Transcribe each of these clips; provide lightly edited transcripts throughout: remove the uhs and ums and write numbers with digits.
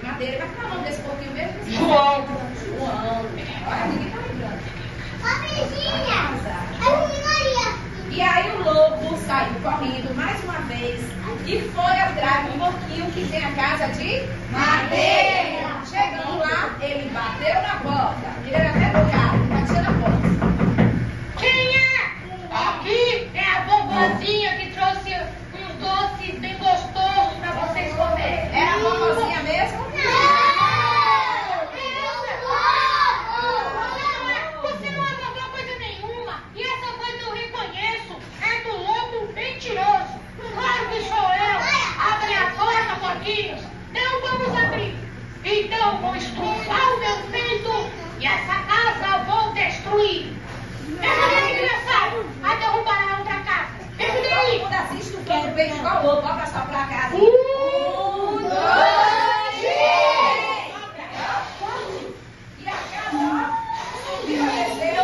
de madeira. Mas qual é o nome desse porquinho mesmo? João. João. Olha, ninguém tá lembrando. E aí o lobo saiu correndo mais uma vez e foi atrás do porquinho que tem a casa de madeira. Chegando lá, ele bateu na porta. Ele era até do carro, batia na porta. Quem é? Aqui é a vovozinha que trouxe uns doces bem gostosos pra vocês comerem. Era a vovozinha mesmo? Você não arrumou coisa nenhuma. E essa coisa eu reconheço. É do lobo mentiroso. Claro que sou eu. Abre a porta, porquinhos. Não vamos abrir. Então vou estufar o meu peito e essa casa eu vou destruir. Ajuda engraçado a derrubar a outra casa. Ajuda aí. Todo mundo assiste o filme, vem igual o lobo, ó, pra soprar a casa. 1, 2, 3. E a casa, ó, subiu, desceu.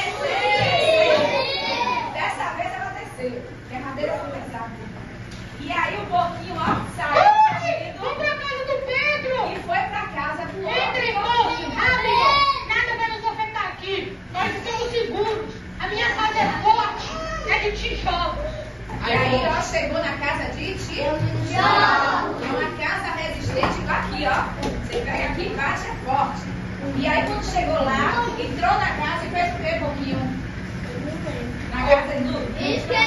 Dessa vez ela desceu. Que a madeira foi pesada. E aí o porquinho, ó, saiu. Vamos pra casa do Pedro. E foi pra casa do Entre, moço, rápido. Nada vai nos afetar aqui. Nós estamos seguros. A minha casa é forte. É de tijolos. E aí, ó, chegou na casa de tijolo. É uma casa resistente, igual aqui, ó. Você pega aqui embaixo, é forte. E aí, quando chegou lá, entrou na casa e fez o quê, pouquinho? Na casa do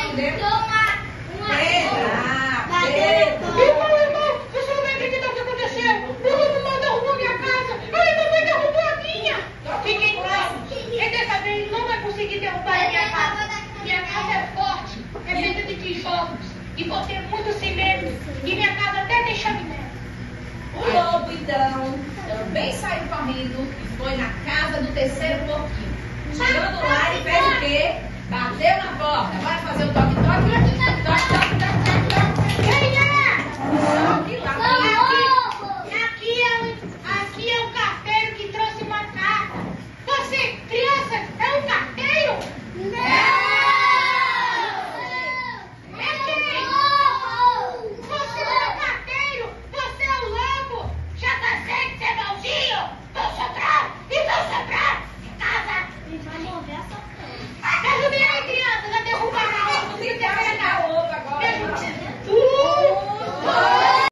Pedro. Irmão, você não vai acreditar o que aconteceu. O lobo mal derrubou minha casa. Ele também derrubou a minha. Fiquem calmos. E dessa vez não vai conseguir derrubar a minha casa. Minha casa é forte, é feita de tijolos. E vou ter muito cimento. E minha casa até tem chaminé. O lobo, então, também saiu correndo e foi na casa do terceiro porquinho. Chegando lá, ele fez o quê? Bateu na porta. Bora fazer o toque-toque? Toque